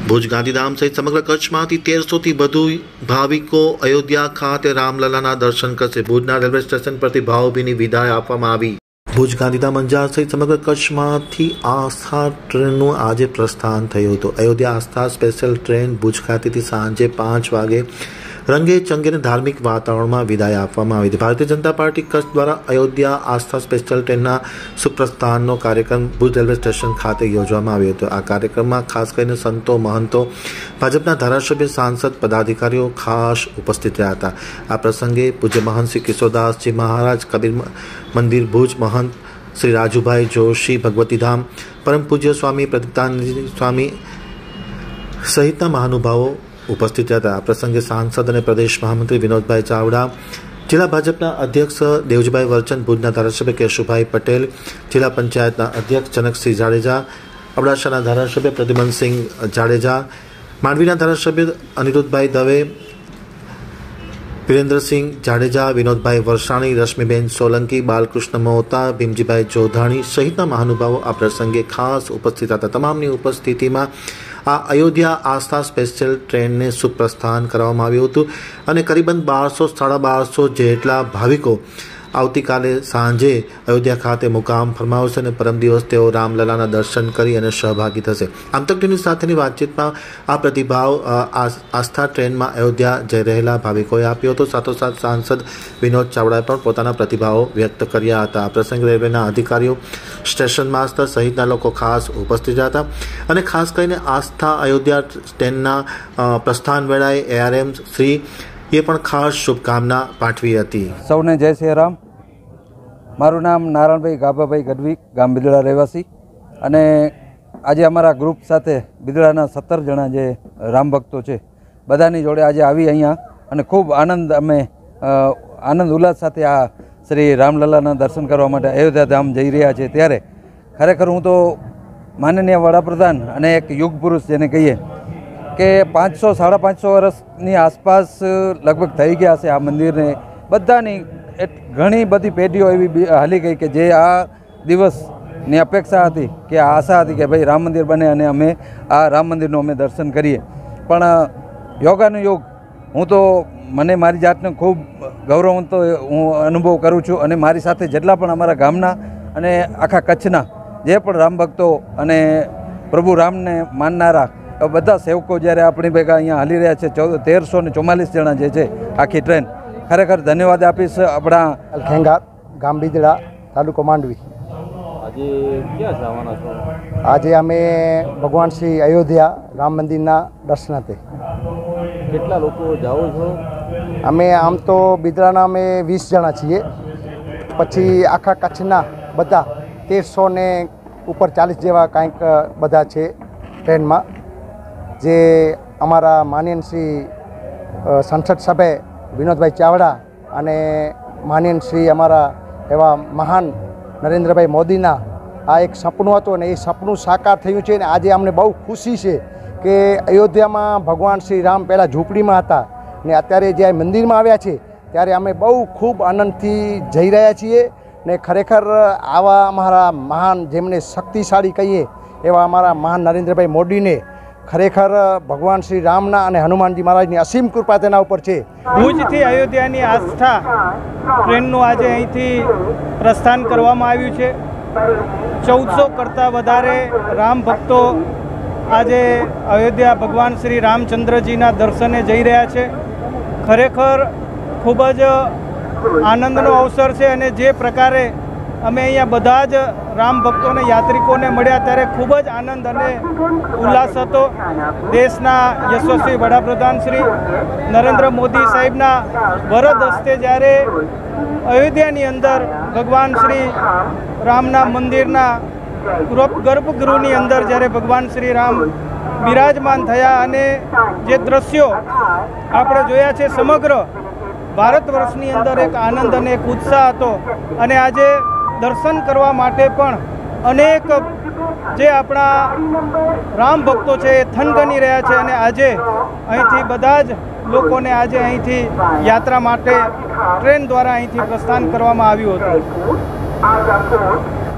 ભુજ ગાંધીધામ સહિત સમગ્ર કચ્છમાંથી 1300થી વધુ ભાવિકો અયોધ્યા ખાતે રામલલાના દર્શન કરશે। ભુજના રેલવે સ્ટેશન પરથી ભાવભીની વિદાય આપવામાં આવી। ભુજ ગાંધીધામ અંજાર સહિત સમગ્ર કચ્છમાંથી આસ્થા ટ્રેનનું આજે પ્રસ્થાન થયું હતું। અયોધ્યા આસ્થા સ્પેશિયલ ટ્રેન ભુજ ખાતેથી સાંજે 5 વાગે રંગે ચંગે ધાર્મિક વાતાવરણમાં વિદાય આપવામાં આવી હતી। ભારતીય જનતા પાર્ટી કચ્છ દ્વારા અયોધ્યા આસ્થા સ્પેશિયલ ટ્રેનના સુપ્રસ્થાનનો કાર્યક્રમ ભુજ રેલવે સ્ટેશન ખાતે યોજવામાં આવ્યો હતો। આ કાર્યક્રમમાં ખાસ કરીને સંતો, મહંતો, ભાજપના ધારાસભ્ય, સાંસદ, પદાધિકારીઓ ખાસ ઉપસ્થિત રહ્યા હતા। આ પ્રસંગે પૂજ્ય મહંત શ્રી કિશોરદાસજી મહારાજ, કબીર મંદિર ભુજ મહંત શ્રી રાજુભાઈ જોશી, ભગવતીધામ પરમ પૂજ્ય સ્વામી પ્રદીપ્તાનંદ સ્વામી સહિતના મહાનુભાવો ઉપસ્થિત હતા। આ પ્રસંગે સાંસદ અને પ્રદેશ મહામંત્રી વિનોદભાઈ ચાવડા, જિલ્લા ભાજપના અધ્યક્ષ દેવજીભાઈ વર્ચન, ભુજના ધારાસભ્ય કેશુભાઈ પટેલ, જિલ્લા પંચાયતના અધ્યક્ષ જનકસિંહ જાડેજા, અબડાસાના ધારાસભ્ય પ્રદ્યુમનસિંહ જાડેજા, માંડવીના ધારાસભ્ય અનિરુદ્ધભાઈ દવે, વિરેન્દ્રસિંહ જાડેજા, વિનોદભાઈ વરસાણી, રશ્મિબેન સોલંકી, બાલકૃષ્ણ મોહતા, ભીમજીભાઈ જોધાણી સહિતના મહાનુભાવો આ પ્રસંગે ખાસ ઉપસ્થિત હતા। તમામની ઉપસ્થિતિમાં આ અયોધ્યા આસ્થા સ્પેશિયલ ટ્રેનને સુપ્રસ્થાન કરવામાં આવ્યું હતું અને કરીબન 1200-1250 જેટલા ભાવિકો આવતીકાલે સાંજે અયોધ્યા ખાતે મુકામ ફરમાવશે અને પરમ દિવસ તેઓ રામલલાના દર્શન કરી અને સહભાગી થશે। આમતક ટીવી સાથેની વાતચીતમાં આ પ્રતિભાવ આસ્થા ટ્રેનમાં અયોધ્યા જઈ રહેલા ભાવિકોએ આપ્યો હતો। સાથોસાથ સાંસદ વિનોદ ચાવડાએ પણ પોતાના પ્રતિભાવો વ્યક્ત કર્યા હતા। આ પ્રસંગે રેલવેના અધિકારીઓ, સ્ટેશન માસ્ટર સહિતના લોકો ખાસ ઉપસ્થિત હતા અને ખાસ કરીને આસ્થા અયોધ્યા ટ્રેનના પ્રસ્થાન વેળાએ ARM શ્રી એ પણ ખાસ શુભકામના પાઠવી હતી। સૌને જય શ્રી રામ। મારું નામ નારાયણભાઈ ગાભાભાઈ ગઢવી, ગામ બિદડા રહેવાસી, અને આજે અમારા ગ્રુપ સાથે બિદડાના 17 જણા જે રામ ભક્તો છે બધાની જોડે આજે આવી અહીંયા અને ખૂબ આનંદ ઉલ્લાસ સાથે આ શ્રી રામલલાના દર્શન કરવા માટે અયોધ્યા ધામ જઈ રહ્યા છે। ત્યારે ખરેખર હું તો માનનીય વડાપ્રધાન અને એક યુગ પુરુષ જેને કહીએ કે 500-550 વર્ષની આસપાસ લગભગ થઈ ગયા છે આ મંદિરને। બધાની ઘણી બધી પેઢીઓ એવી હાલી ગઈ કે જે આ દિવસની અપેક્ષા હતી, કે આશા હતી કે ભાઈ રામ મંદિર બને અને અમે આ રામ મંદિરનું અમે દર્શન કરીએ। પણ યોગાનુયોગ હું તો મને મારી જાતને ખૂબ ગૌરવવંતો હું અનુભવ કરું છું અને મારી સાથે જેટલા પણ અમારા ગામના અને આખા કચ્છના જે પણ રામ ભક્તો અને પ્રભુ રામને માનનારા બધા સેવકો જ્યારે આપણી ભેગા અહીંયા હાલી રહ્યા છે, 1344 જણા જે છે આખી ટ્રેન, ખરેખર ધન્યવાદ આપીશ આપણા ખેંગાર, ગામ બિદડા, તાલુકો માંડવી। આજે ક્યાં જવાના છો? આજે અમે ભગવાન શ્રી અયોધ્યા રામ મંદિરના દર્શનાર્થે। કેટલા લોકો જાઓ છો? અમે આમ તો બિદડાના અમે 20 જણા છીએ, પછી આખા કચ્છના બધા 1300 ને ઉપર 40 જેવા કાંઈક બધા છે ટ્રેનમાં। જે અમારા માનનીય શ્રી સંસદ સભ્ય વિનોદભાઈ ચાવડા અને માનનીય શ્રી અમારા એવા મહાન નરેન્દ્રભાઈ મોદીના આ એક સપનું હતું અને એ સપનું સાકાર થયું છે। અને આજે અમને બહુ ખુશી છે કે અયોધ્યામાં ભગવાન શ્રી રામ પહેલાં ઝૂંપડીમાં હતા ને અત્યારે જે મંદિરમાં આવ્યા છે ત્યારે અમે બહુ ખૂબ આનંદથી જઈ રહ્યા છીએ। ને ખરેખર આવા અમારા મહાન, જેમને શક્તિશાળી કહીએ એવા અમારા મહાન નરેન્દ્રભાઈ મોદીને ખરેખર ભગવાન શ્રી રામના અને હનુમાનજી મહારાજની અસીમ કૃપા તેના ઉપર છે। ભુજથી અયોધ્યાની આસ્થા ટ્રેનનું આજે અહીંથી પ્રસ્થાન કરવામાં આવ્યું છે। 1400 કરતાં વધારે રામ ભક્તો આજે અયોધ્યા ભગવાન શ્રી રામચંદ્રજીના દર્શને જઈ રહ્યા છે। ખરેખર ખૂબ જ આનંદનો અવસર છે અને જે પ્રકારે અમે અહીંયા બધા જ રામ ભક્તોને, યાત્રિકોને મળ્યા ત્યારે ખૂબ જ આનંદ અને ઉલ્લાસ હતો। દેશના યશસ્વી વડાપ્રધાન શ્રી નરેન્દ્ર મોદી સાહેબના વરદ હસ્તે જ્યારે અયોધ્યાની અંદર ભગવાન શ્રી રામના મંદિરના ગર્ભગૃહની અંદર જ્યારે ભગવાન શ્રી રામ બિરાજમાન થયા અને જે દ્રશ્યો આપણે જોયા છે, સમગ્ર ભારત વર્ષની અંદર એક આનંદ અને એક ઉત્સાહ હતો અને આજે દર્શન કરવા માટે પણ અનેક જે આપણા રામ ભક્તો છે એ થનગની રહ્યા છે અને આજે અહીંથી બધા જ લોકોને આજે અહીંથી યાત્રા માટે ટ્રેન દ્વારા અહીંથી પ્રસ્થાન કરવામાં આવ્યું હતું।